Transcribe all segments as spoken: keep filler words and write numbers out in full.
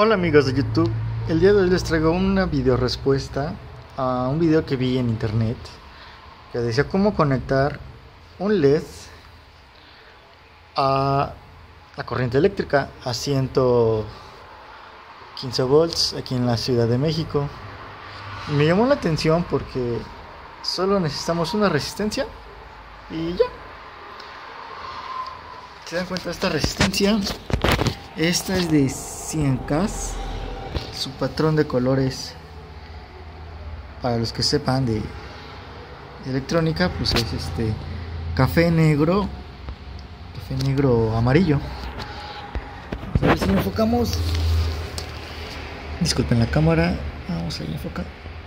Hola amigos de YouTube, el día de hoy les traigo una video respuesta a un video que vi en internet que decía cómo conectar un L E D a la corriente eléctrica a ciento quince volts aquí en la Ciudad de México. Y me llamó la atención porque solo necesitamos una resistencia y ya. ¿Se dan cuenta de esta resistencia? Esta es de cien K. Su patrón de colores, para los que sepan de electrónica, pues es este café negro, café negro amarillo. Vamos a ver si lo enfocamos. Disculpen la cámara. Vamos a enfocar.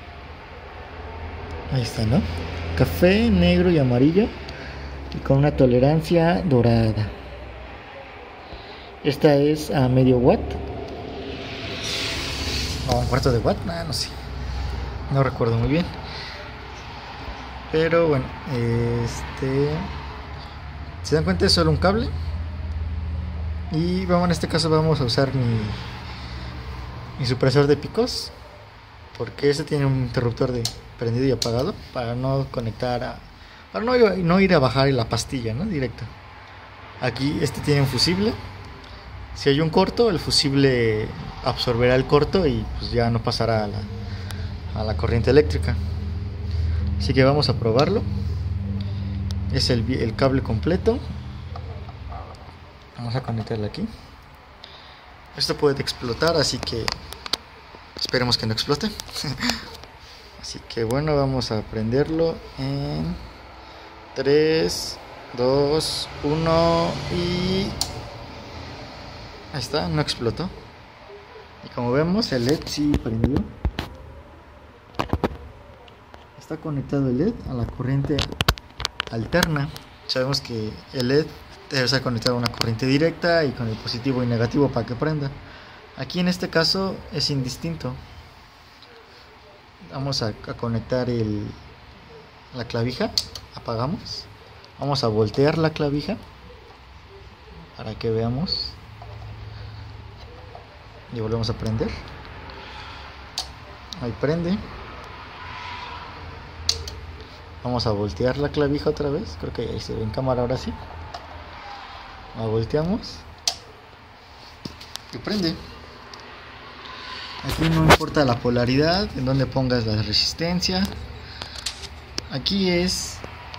Ahí está, ¿no? Café negro y amarillo y con una tolerancia dorada. Esta es a medio watt. O un cuarto de watt, nah, no sé. No recuerdo muy bien. Pero bueno, este. ¿Se dan cuenta? Es solo un cable. Y vamos, en este caso vamos a usar mi, mi supresor de picos. Porque este tiene un interruptor de prendido y apagado. Para no conectar a. Para no, no ir a bajar la pastilla, ¿no? Directo. Aquí este tiene un fusible. Si hay un corto, el fusible absorberá el corto y pues ya no pasará a la, a la corriente eléctrica. Así que vamos a probarlo. Es el, el cable completo. Vamos a conectarlo aquí. Esto puede explotar, así que esperemos que no explote. Así que bueno, vamos a prenderlo en tres, dos, uno y... ahí está, no explotó. Y como vemos, el L E D sí prendió. Está conectado el L E D a la corriente alterna. Sabemos que el L E D debe estar conectado a una corriente directa y con el positivo y negativo para que prenda. Aquí en este caso es indistinto. Vamos a, a conectar el, la clavija. Apagamos. Vamos a voltear la clavija para que veamos. Y volvemos a prender. Ahí prende. Vamos a voltear la clavija otra vez. Creo que ahí se ve en cámara ahora sí. La volteamos y prende. Aquí no importa la polaridad, en donde pongas la resistencia. Aquí es,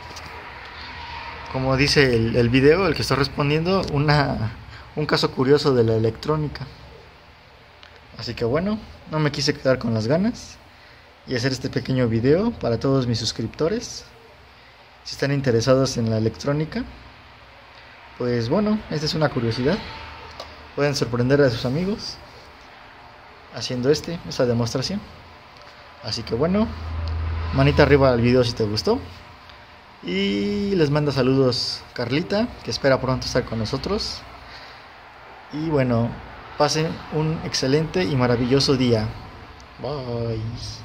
como dice el, el video, el que está respondiendo, una, un caso curioso de la electrónica. Así que bueno, no me quise quedar con las ganas y hacer este pequeño video para todos mis suscriptores. Si están interesados en la electrónica, pues bueno, esta es una curiosidad. Pueden sorprender a sus amigos haciendo este, esta demostración. Así que bueno, manita arriba al video si te gustó. Y les manda saludos Carlita, que espera pronto estar con nosotros. Y bueno, pasen un excelente y maravilloso día. Bye.